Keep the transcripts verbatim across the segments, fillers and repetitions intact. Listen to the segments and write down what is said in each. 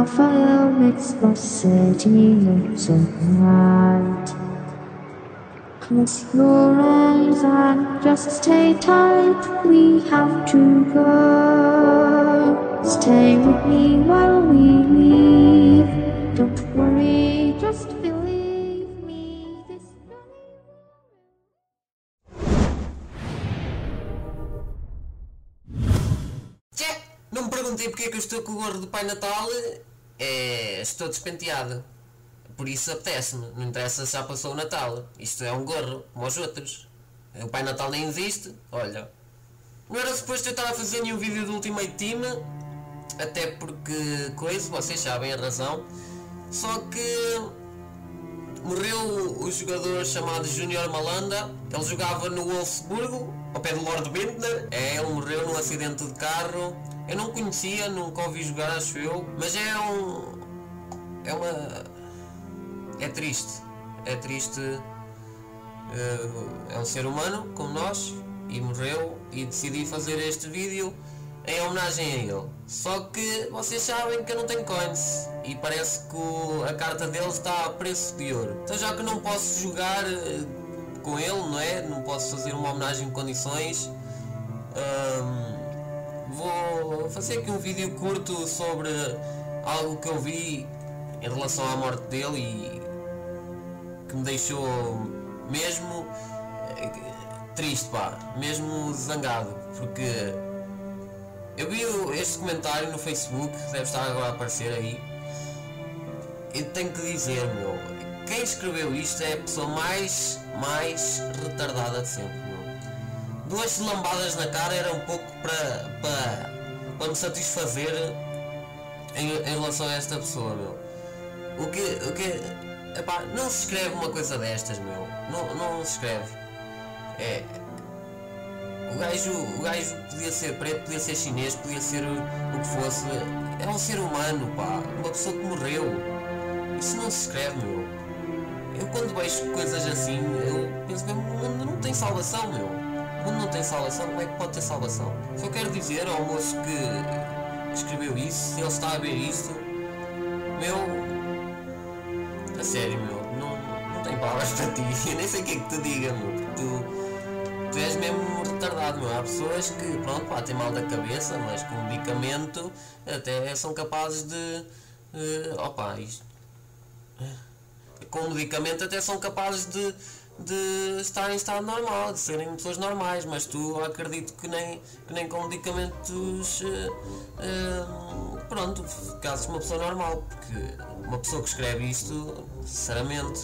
fire makes the city look so bright. Close your eyes and just stay tight, we have to go. Stay with me while we leave. Don't worry, just believe me. This Tchê, não me perguntei porque é que eu estou com o gorro do Pai Natal. É, estou despenteado. Por isso apetece-me. Não interessa se já passou o Natal. Isto é um gorro, como os outros. O Pai Natal nem existe. Olha. Não era suposto eu estar a fazer nenhum vídeo do Ultimate Team. Até porque, coisa, vocês sabem a razão. Só que morreu o jogador chamado Junior Malanda. Ele jogava no Wolfsburgo, ao pé do Lord Bindner. É, ele morreu num acidente de carro. Eu não conhecia, nunca ouvi jogar, acho eu. Mas é um... É uma... É triste. É triste. É um ser humano, como nós. E morreu. E decidi fazer este vídeo em homenagem a ele. Só que vocês sabem que eu não tenho coins. E parece que o, a carta dele está a preço de ouro. Então já que não posso jogar uh, com ele, não é? Não posso fazer uma homenagem em condições. Um, vou fazer aqui um vídeo curto sobre algo que eu vi em relação à morte dele e que me deixou mesmo uh, triste, pá. Mesmo zangado. Porque eu vi este comentário no Facebook, deve estar agora a aparecer aí. E tenho que dizer, meu, quem escreveu isto é a pessoa mais, mais retardada de sempre, meu. Duas lambadas na cara era um pouco para, para, para me satisfazer em, em relação a esta pessoa, meu. O que, o que, epá, não se escreve uma coisa destas, meu. Não, não se escreve. É... O gajo, o gajo podia ser preto, podia ser chinês, podia ser o, o que fosse. É um ser humano, pá. Uma pessoa que morreu. Isso não se escreve, meu. Eu quando vejo coisas assim, eu penso mesmo, o mundo não tem salvação, meu. O mundo não tem salvação, como é que pode ter salvação? Só quero dizer ao moço que escreveu isso, se ele está a ver isto, meu... A sério, meu, não, não tenho palavras para ti. Eu nem sei o que é que te diga, meu, porque tu... Tu és mesmo retardado, meu. Há pessoas que, pronto, pá, têm mal da cabeça, mas com medicamento até são capazes de... Uh, opa, isto... Com medicamento até são capazes de, de estar em estado normal, de serem pessoas normais, mas tu acredito que nem, que nem com medicamentos... Uh, uh, pronto, ficasses uma pessoa normal, porque uma pessoa que escreve isto, sinceramente...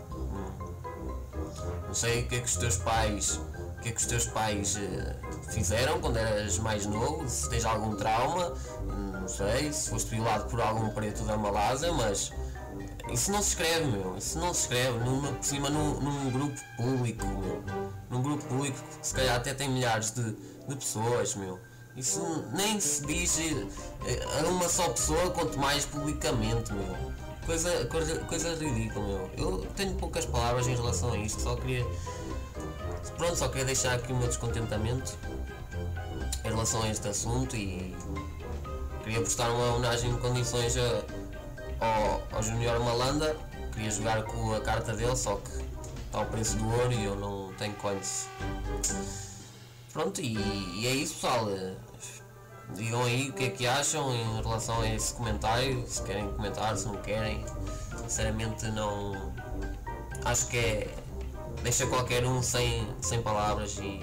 Não sei o que é que os teus pais... O que é que os teus pais uh, fizeram quando eras mais novo, se tens algum trauma, não sei, se foste violado por algum preto da Malásia, mas isso não se escreve, meu, isso não se escreve, numa, por cima num, num grupo público, meu, num grupo público que se calhar até tem milhares de, de pessoas, meu, isso nem se diz uh, a uma só pessoa, quanto mais publicamente, meu, coisa, coisa, coisa ridícula, meu, eu tenho poucas palavras em relação a isto, só queria... Pronto, só queria deixar aqui o meu descontentamento em relação a este assunto e queria prestar uma homenagem em condições a, ao, ao Junior Malanda. Queria jogar com a carta dele, só que está ao preço do ouro e eu não tenho coins. Pronto, e, e é isso, pessoal. Digam aí o que é que acham em relação a esse comentário, se querem comentar, se não querem. Sinceramente não... Acho que é... Deixa qualquer um sem, sem palavras e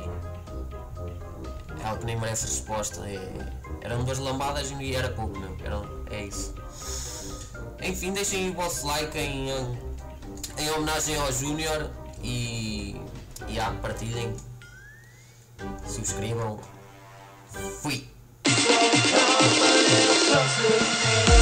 é algo que nem merece resposta. É, eram duas lambadas e era pouco, meu. Era, é isso. Enfim, deixem o vosso like em, em homenagem ao Júnior e, e ah, partilhem, subscrevam. Fui!